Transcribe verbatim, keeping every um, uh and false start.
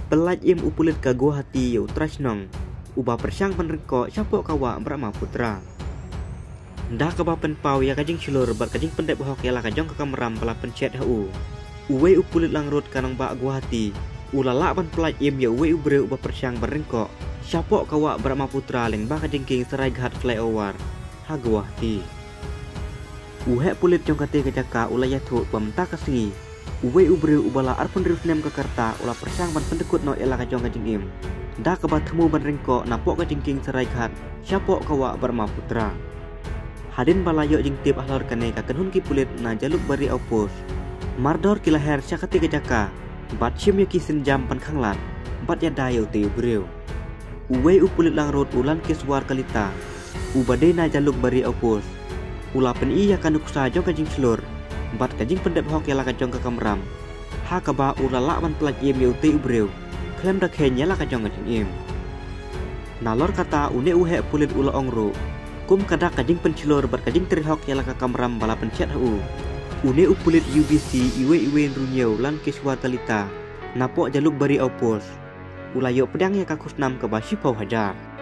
Pelaj im upulit ka Guwahati yau trasnong. Uba persyang penrengko syapok kawa Brahma Putra. Dah kaba penpau ya kajing silur bar kajing pendek bohok ya lah kajong kekameram pala pencet hu. Uwe upulit langrut kanang ba Guwahati. Ulala ban pelaj im ya uwe ubre uba persyang berengko. Syapok kawa Brahma Putra leng ba kajing king serai ghat flyover. Ha Guwahati. Uhe pulit jong kate kejaka ulaya thu pemta kasngi. Uwe ubre ubala arpun rifnem ke karta ula persang ban pendekut no ela kajong kajing im. Dah kebat temu ban ringko napok kajing king serai ghat syapok kawa Brahma Putra. Hadin balayo jing tip ahlor kane ka kenhun ki pulit na jaluk bari opus. Mardor kilaher syakati kejaka. Bat syim yaki senjam pan khanglat. Bat ya dayo te ubreu. Uwe upulit langrut ulan kiswar kalita. Ubade na jaluk bari opus. Ula pen iya kanuk sa jong kajing selur. Bat kajing pendep hok yala kajong ke kamram. Ha kaba ula lakman pelaj im yau te ubreu. Klem dak henya la kajong kajing im. Nalor kata une uhe pulit ula ongru. Kum kadak kajing pencilur bat kajing terhok yala ke kamram bala pencet hu. Une upulit U B C iwe iwe nrunyau lan kiswa talita. Napok jaluk bari opus. Ula yo pedang ya kakus nam ke basi pau hajar.